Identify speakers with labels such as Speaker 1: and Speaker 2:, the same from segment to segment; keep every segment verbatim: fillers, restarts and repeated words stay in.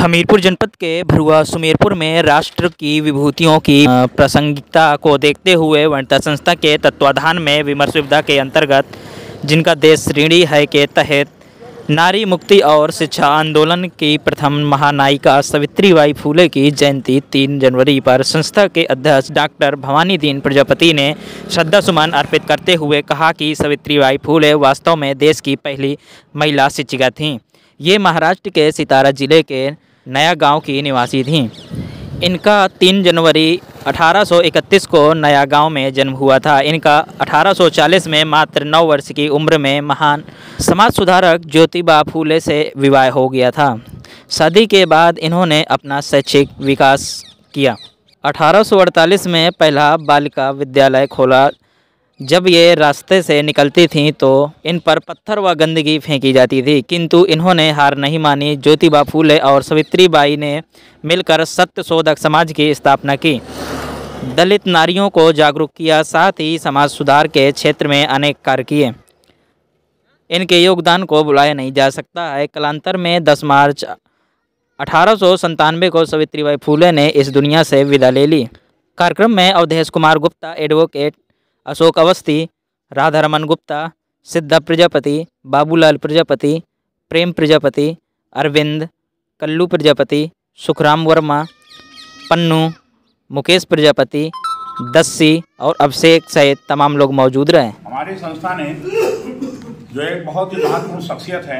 Speaker 1: हमीरपुर जनपद के भरुआ सुमेरपुर में राष्ट्र की विभूतियों की प्रासंगिकता को देखते हुए वनिता संस्था के तत्वाधान में विमर्श विधा के अंतर्गत जिनका देश ऋणी है के तहत नारी मुक्ति और शिक्षा आंदोलन की प्रथम महानायिका सावित्रीबाई फुले की जयंती तीन जनवरी पर संस्था के अध्यक्ष डॉक्टर भवानी दीन प्रजापति ने श्रद्धा सुमन अर्पित करते हुए कहा कि सावित्रीबाई फुले वास्तव में देश की पहली महिला शिक्षिका थीं। ये महाराष्ट्र के सितारा जिले के नया गांव की निवासी थीं। इनका तीन जनवरी अठारह सौ इकतीस को नया गांव में जन्म हुआ था। इनका अठारह सौ चालीस में मात्र नौ वर्ष की उम्र में महान समाज सुधारक ज्योतिबा फुले से विवाह हो गया था। शादी के बाद इन्होंने अपना शैक्षिक विकास किया। अठारह सौ अड़तालीस में पहला बालिका विद्यालय खोला। जब ये रास्ते से निकलती थीं तो इन पर पत्थर व गंदगी फेंकी जाती थी, किंतु इन्होंने हार नहीं मानी। ज्योतिबा फुले और सावित्रीबाई ने मिलकर सत्य शोधक समाज की स्थापना की, दलित नारियों को जागरूक किया, साथ ही समाज सुधार के क्षेत्र में अनेक कार्य किए। इनके योगदान को भुलाया नहीं जा सकता है। कालांतर में दस मार्च अठारह सौ संतानवे को सावित्रीबाई फुले ने इस दुनिया से विदा ले ली। कार्यक्रम में अवधेश कुमार गुप्ता, एडवोकेट अशोक अवस्थी, राधारमन गुप्ता, सिद्धा प्रजापति, बाबूलाल प्रजापति, प्रेम प्रजापति, अरविंद, कल्लू प्रजापति, सुखराम वर्मा, पन्नू, मुकेश प्रजापति, दस्सी और अभिषेक सहित तमाम लोग मौजूद रहे।
Speaker 2: हमारी संस्था ने जो एक बहुत ही महत्वपूर्ण शख्सियत है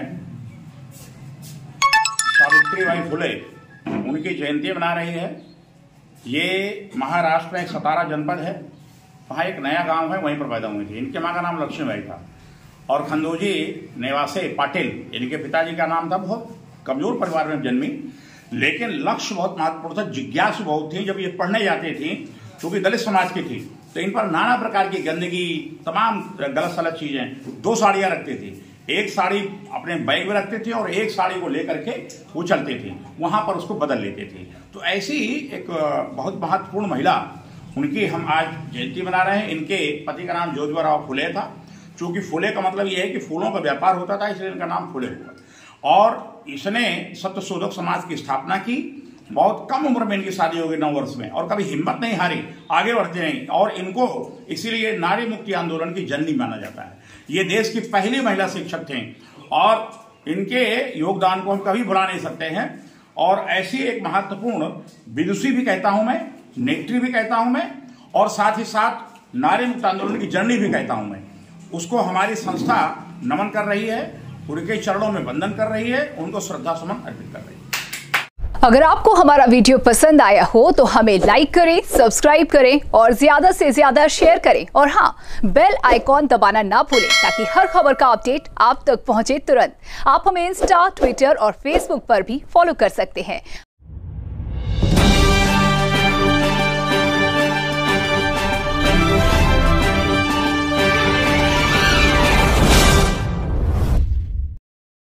Speaker 2: सावित्रीबाई फुले, उनकी जयंती मना रही है। ये महाराष्ट्र में एक सतारा जनपद है, वहाँ एक नया गांव है, वहीं पर पैदा हुई थी। इनके माँ का नाम लक्ष्मीबाई था और खंदोजी नेवासे पाटिल इनके पिताजी का नाम था। बहुत कमजोर परिवार में जन्मी, लेकिन लक्ष्य बहुत महत्वपूर्ण था, जिज्ञासु बहुत थी। जब ये पढ़ने जाती थी, क्योंकि दलित समाज की थी, तो इन पर नाना प्रकार की गंदगी, तमाम गलत सलत चीजें। दो साड़ियां रखती थी, एक साड़ी अपने बैग में रखती थी और एक साड़ी को लेकर के वो चलती थी, वहां पर उसको बदल लेती थी। तो ऐसी ही एक बहुत महत्वपूर्ण महिला, उनकी हम आज जयंती मना रहे हैं। इनके पति का नाम ज्योतिबा फुले था। चूंकि फुले का मतलब यह है कि फूलों का व्यापार होता था, इसलिए इनका नाम फुले हुआ। और इसने सत्य शोधक समाज की स्थापना की। बहुत कम उम्र में इनकी शादी हो गई, नौ वर्ष में, और कभी हिम्मत नहीं हारी, आगे बढ़ते नहीं। और इनको इसीलिए नारी मुक्ति आंदोलन की जननी माना जाता है। ये देश की पहली महिला शिक्षक थे और इनके योगदान को हम कभी भुला नहीं सकते हैं। और ऐसी एक महत्वपूर्ण विदुषी भी कहता हूं मैं, नेत्री भी कहता हूं मैं, और साथ ही साथ नारी मुक्ति आंदोलन की जननी भी कहता हूं मैं। उसको हमारी संस्था नमन कर रही है, उनके चरणों में वंदन कर रही है, उनको श्रद्धा सुमन अर्पित कर रही है।
Speaker 3: अगर आपको हमारा वीडियो पसंद आया हो तो हमें लाइक करें, सब्सक्राइब करें और ज्यादा से ज्यादा शेयर करें। और हाँ, बेल आइकॉन दबाना ना भूलें ताकि हर खबर का अपडेट आप तक पहुंचे तुरंत। आप हमें इंस्टा, ट्विटर और फेसबुक पर भी फॉलो कर सकते हैं।